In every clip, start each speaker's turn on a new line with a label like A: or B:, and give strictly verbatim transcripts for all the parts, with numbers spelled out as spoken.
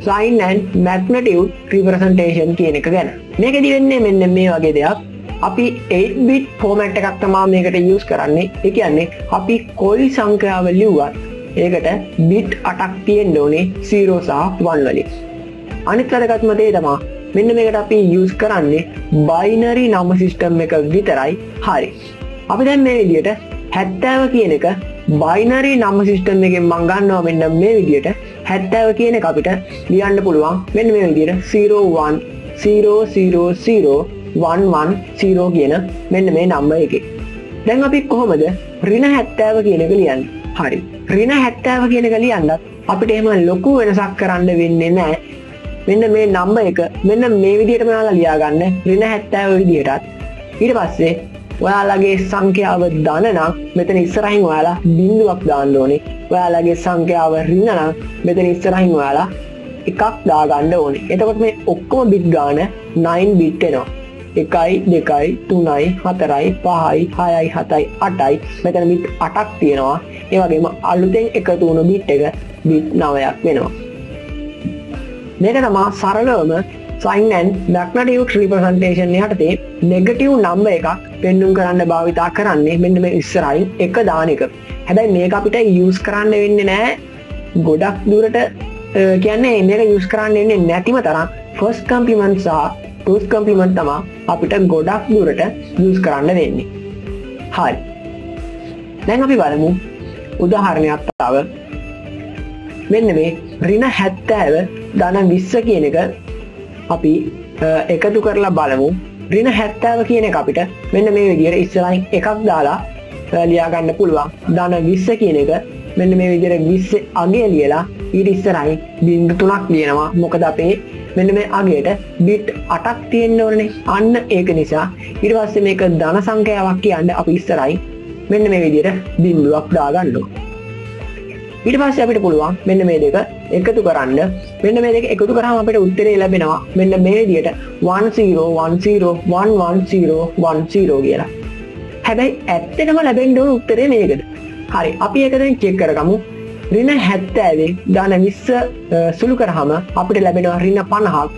A: sign and magnitude representation කියන එක ගැන. මේකෙදි වෙන්නේ මෙන්න මේ වගේ දෙයක්. අපි eight bit format එකක් තමයි මේකට use කරන්නේ. ඒ කියන්නේ අපි කොයි සංඛ්‍යාව ලියුවත් ඒකට bit අටක් තියෙන්න ඕනේ zero සහ one වලින්. අනිත් වැදගත්ම දේ තමයි මෙන්න මේකට අපි use කරන්නේ binary number system එක විතරයි. හරි. අපි දැන් මේ විදිහට හැත්තෑව කියන එක binary number system එකෙන් මම ගන්නවා මෙන්න මේ විදිහට හැත්තෑව කියන එක අපිට ලියන්න පුළුවන් මෙන්න මේ විදිහට zero one zero zero zero one one zero කියන මෙන්න මේ number එකේ. දැන් අපි කොහොමද ඍණ හැත්තෑව කියන එක ලියන්නේ? හරි. ඍණ හැත්තෑව කියන එක ලියන්නත් අපිට එහෙම ලොකු වෙනසක් කරන්න වෙන්නේ නැහැ. මෙන්න මේ number එක මෙන්න මේ විදිහටම ඔයාලා ලියා ගන්න ඍණ හැත්තෑව විදිහටත්. ඊට පස්සේ ඔයාලගේ සංඛ්‍යාව ධන නම් මෙතන ඉස්සරහින් ඔයාලා බිංදුවක් දාන්න ඕනේ. ඔයාලගේ සංඛ්‍යාව ඍණ නම් මෙතන ඉස්සරහින් ඔයාලා එකක් දාගන්න ඕනේ. එතකොට මේ ඔක්කොම බිට් ගාන nine bit එනවා. එකයි දෙකයි තුනයි හතරයි පහයි හයයි හතයි අටයි මෙතන බිට් අටක් තියෙනවා. ඒ වගේම අලුතෙන් එකතු වුණු බිට් එක බිට් නවයක් වෙනවා. මේක තමයි සරලවම sign and magnitude representation යටතේ negative number එකක් පෙන්වන්න කරන්න භාවිතා කරන්නේ මෙන්න මේ ඉස්සරහින් එක දාන එක. හැබැයි මේක අපිට use කරන්න වෙන්නේ නැහැ ගොඩක් දුරට කියන්නේ මේක use කරන්න වෙන්නේ නැතිම තරම් first complement සහ two's complement තමයි අපිට ගොඩක් දුරට use කරන්න වෙන්නේ. හරි. දැන් අපි බලමු උදාහරණයක් තව. මෙන්න මේ ඍණ හැත්තෑව ධන විස්ස කියන එක අපි එකතු කරලා බලමු. ඍණ හැත්තෑව කියන එක අපිට මෙන්න මේ විදිහට ඉස්සරහින් එකක් දාලා ලියා ගන්න පුළුවන්. ධන විස්ස කියන එක මෙන්න මේ විදිහට විස්ස අගය ලියලා ඊට ඉස්සරහින් බිංදු තුනක් ලියනවා. මොකද අපේ මෙන්න මේ අගයට බිට් අටක් තියෙන්න ඕනේ. අන්න ඒක නිසා ඊට පස්සේ මේක ධන සංඛ්‍යාවක් කියන්නේ අපි ඉස්සරහින් මෙන්න මේ විදිහට බිංදුවක් දාගන්න ඕනේ. ඊට පස්සේ අපිට පුළුවන් මෙන්න මේ දෙක එකතු කරන්න. මෙන්න මේ දෙක එකතු කරාම අපිට උත්තරේ ලැබෙනවා මෙන්න මේ විදිහට one zero one zero one one zero one zero කියලා. හැබැයි ඇත්තටම ලැබෙන්න ඕන උත්තරේ මේකද? හරි. අපි ඒක දැන් චෙක් කරගමු. ඍණ හැත්තෑවේ ධන විස්ස සුළු කරාම අපිට ලැබෙනවා ඍණ පනහක්.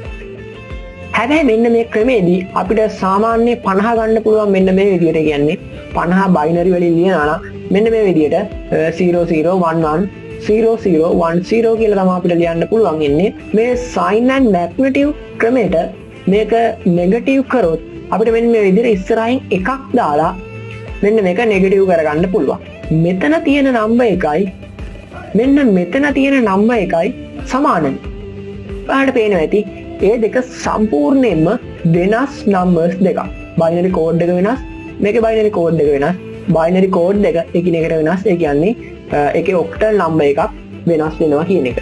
A: හැබැයි මෙන්න මේ ක්‍රමේදී අපිට සාමාන්‍ය පනහ ගන්න පුළුවන් මෙන්න මේ විදිහට කියන්නේ පනහ බයිනරි වලින් ලියනවා නම් මෙන්න මේ විදිහට zero zero one one zero zero one zero කියලා තමයි අපිට ලියන්න පුළුවන් ඉන්නේ. මේ sign and magnitude ක්‍රමයට මේක negative කරොත් අපිට මෙන්න මේ විදිහට ඉස්සරහින් එකක් දාලා මෙන්න මේක negative කරගන්න පුළුවන්. මෙතන තියෙන number එකයි මෙන්න මෙතන තියෙන number එකයි සමානයි. ඔයාලට පේනවා ඇති ඒ දෙක සම්පූර්ණයෙන්ම වෙනස් numbers දෙකක්. binary code එක වෙනස්, මේකේ binary code එක වෙනස්. binary code එක එකිනෙකට වෙනස්. ඒ කියන්නේ ඒකේ octal number එකක් වෙනස් වෙනවා කියන එක.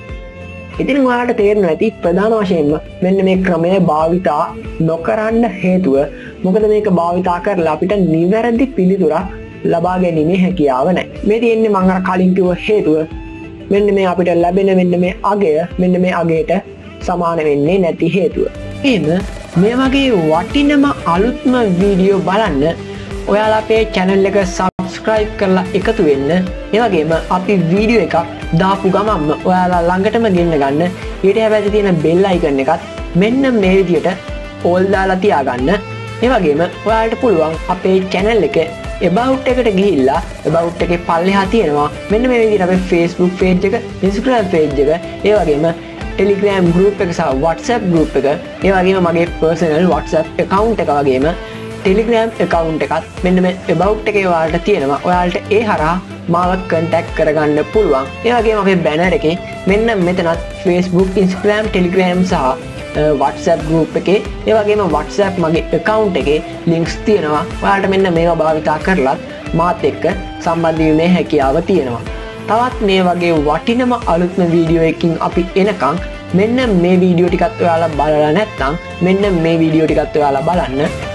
A: ඉතින් ඔයාලට තේරෙනවා ඇති ප්‍රධාන වශයෙන්ම මෙන්න මේ ක්‍රමය භාවිතා නොකරන්න හේතුව මොකද මේක භාවිතා කරලා අපිට නිවැරදි පිළිතුරක් ලබා ගැනීමේ හැකියාව නැහැ. මේ තියෙන්නේ මම අර කලින් කිව්ව හේතුව මෙන්න මේ අපිට ලැබෙන මෙන්න මේ අගය මෙන්න මේ අගයට සමාන වෙන්නේ නැති හේතුව. එහෙම මේ වගේ වටිනම අලුත්ම වීඩියෝ බලන්න ඔයාලා අපේ channel එක subscribe කරලා එකතු වෙන්න. ඒ වගේම අපි වීඩියෝ එකක් දාපු ගමන්ම ඔයාලා ළඟටම ගෙන්න ගන්න. ඊට හැබැයි තියෙන bell icon එකත් මෙන්න මේ විදිහට all දාලා තියාගන්න. ඒ වගේම ඔයාලට පුළුවන් අපේ channel එක about එකට ගිහිල්ලා about එකේ පල්ලෙහා තියෙනවා මෙන්න මේ විදිහට අපේ Facebook page එක, Instagram page එක, ඒ වගේම Telegram group එක සහ WhatsApp group එක, ඒ වගේම මගේ personal WhatsApp account එක වගේම Telegram account එකත් මෙන්න මේ about එකේ ඔයාලට තියෙනවා. ඔයාලට ඒ හරහා මාව contact කරගන්න පුළුවන්. ඒ වගේම අපේ banner එකේ මෙන්න මෙතනත් Facebook, Instagram, Telegram සහ WhatsApp group එකේ ඒ වගේම WhatsApp මගේ account එකේ links තියෙනවා. ඔයාලට මෙන්න මේවා භාවිතා කරලා මාත් එක්ක සම්බන්ධ වීමේ හැකියාව තියෙනවා. තවත් මේ වගේ වටිනම අලුත්ම වීඩියෝ එකකින් අපි එනකම් මෙන්න මේ වීඩියෝ ටිකත් ඔයාලා බලලා නැත්නම් මෙන්න මේ වීඩියෝ ටිකත් ඔයාලා බලන්න.